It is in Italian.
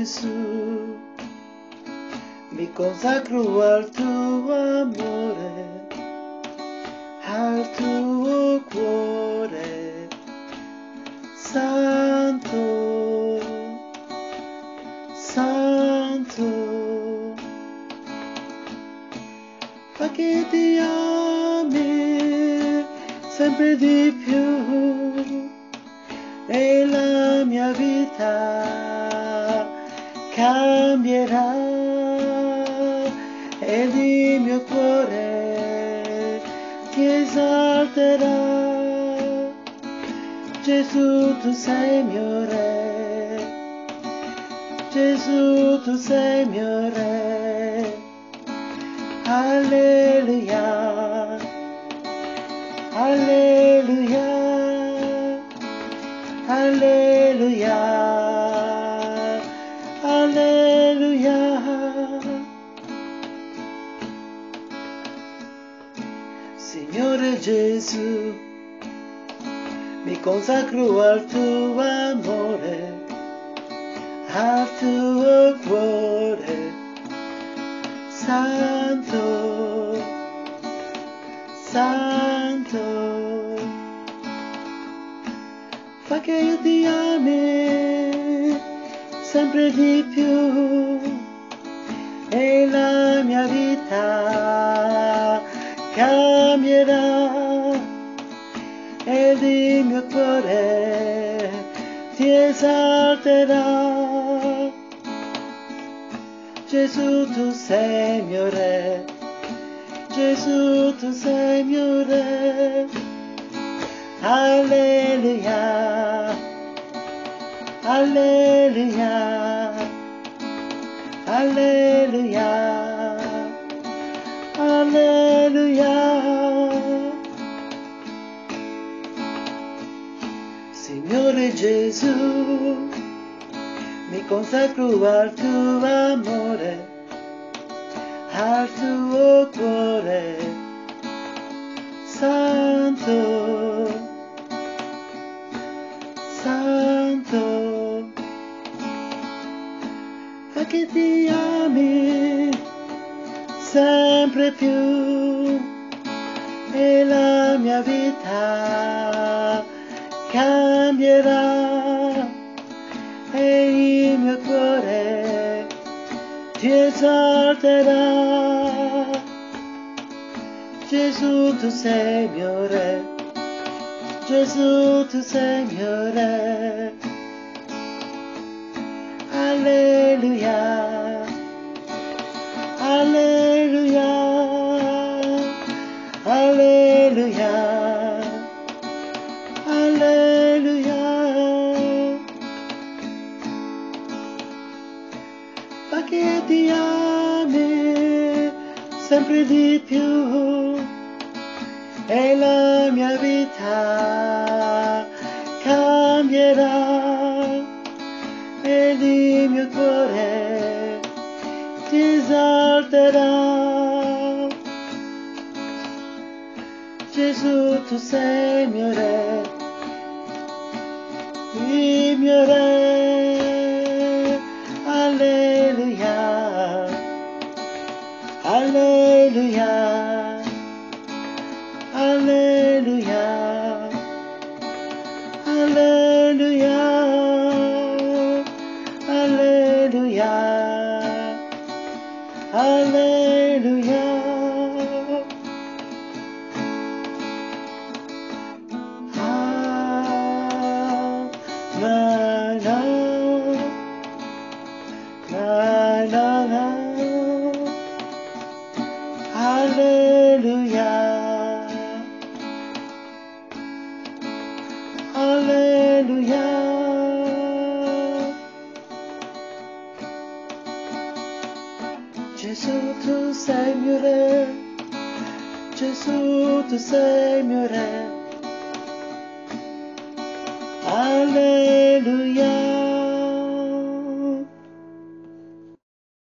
Gesù, mi consacro al tuo amore, al tuo cuore, santo, santo, fa che ti ami sempre di più e la mia vita cambierà ed il mio cuore ti esalterà. Gesù, tu sei mio re, Gesù, tu sei mio re, alleluia, alleluia, alleluia, alleluia. Signore Gesù, mi consacro al tuo amore, al tuo cuore, santo, santo, fa che io ti ami sempre di più e la mia vita cambierà ed il mio cuore ti esalterà. Gesù, tu sei mio re, Gesù, tu sei mio re, alleluia, alleluia, alleluia, alleluia. Signore Gesù, mi consacro al tuo amore, al tuo cuore, santo, santo, fa che ti ami sempre più e la mia vita cambierà e il mio cuore ti esalterà. Gesù, tu sei mio re, Gesù, tu sei mio re, alleluia, alleluia, alleluia, alleluia. Fa che ti ami sempre di più e la mia vita cambierà ed il mio cuore ti esalterà. Gesù, tu sei mio re, il mio re, alleluia, alleluia, alleluia, alleluia, alleluia, alleluia. Alleluia, alleluia. Gesù, tu sei mio re, Gesù, tu sei mio re, alleluia.